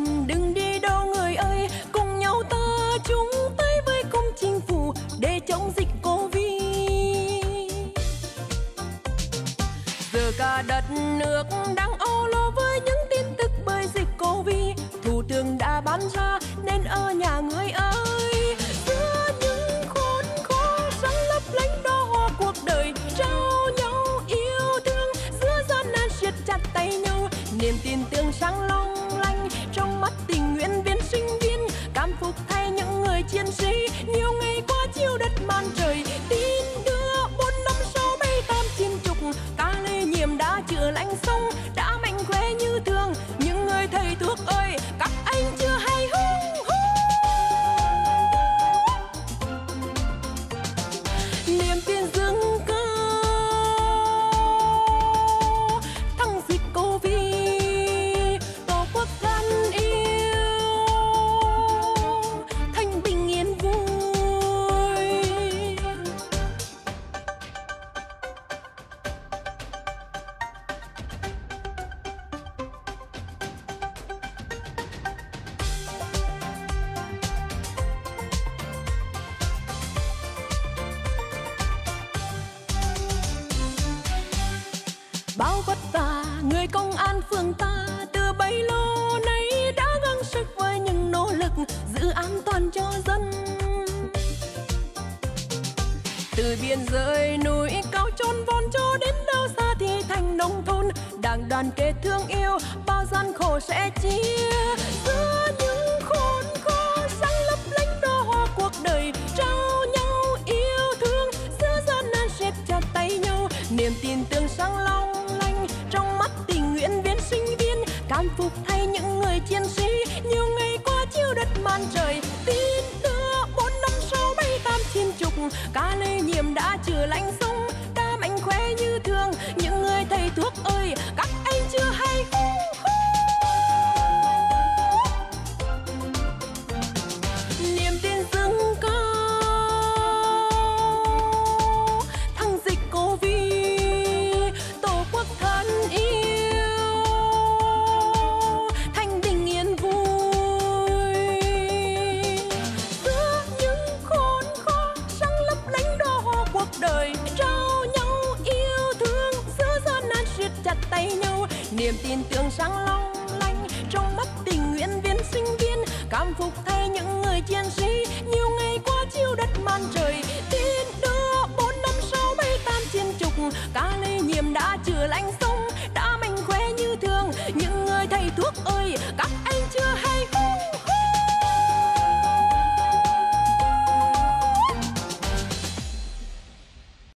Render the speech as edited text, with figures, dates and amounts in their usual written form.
đừng đi đâu người ơi, cùng nhau ta chung tay với cùng chính phủ để chống dịch Covid. Giờ cả đất nước đang âu lo với những tin tức bởi dịch Covid, thủ tướng đã bán ra nên ở nhà người ơi. Giữa những khốn khó sáng lấp lánh đóa hoa cuộc đời, trao nhau yêu thương giữa gian nan siết chặt tay nhau, niềm tin tưởng sáng long lanh trong mắt tình nguyện viên sinh viên. Cảm phục thay những người chiến sĩ nhiều ngày qua chiêu đất man trời, tin đưa 4567890 ca lây nhiễm đã chữa lành xong, đã mạnh khỏe như thường. Những người thầy thuốc ơi, các anh chưa hay hung hú. Niềm tin dâng cao thắng dịch Covid, tổ quốc thân yêu thanh bình yên vui. Bao vất vả người công an phường ta từ bấy lâu nay đã gắng sức với những nỗ lực giữ an toàn cho dân. Từ biên giới núi cao chôn vòn cho đến đâu xa thì thành nông thôn, đảng đoàn kết thương yêu bao gian khổ sẽ chia. Giữa những khốn khó sáng lấp lánh đóa hoa cuộc đời, trao nhau yêu thương giữa gian nan siết chặt tay nhau, niềm tin tưởng sáng long lanh trong mắt tình nguyện viên sinh viên. Cảm phục thay những người chiến sĩ nhiều ngày qua chiêu đất man trời, tin đưa 4567890 ca lây nhiễm đã chữa lành xong, đã mạnh khỏe như thường. Những người thầy thuốc ơi, các anh chưa hay hung hú. Niềm tin dâng cao thắng dịch Covid, tổ quốc thân yêu thanh bình yên vui. Giữa những khốn khó sáng lấp lánh đóa hoa cuộc đời, trao nhau yêu thương giữa gian nan siết chặt tay nhau, niềm tin tưởng sáng long lanh trong mắt tình nguyện viên sinh viên. Cảm phục thay những người chiến sĩ nhiều ngày qua chiêu đất man trời, tin đưa 4567890 ca lây nhiễm đã chữa lành xong, đã mạnh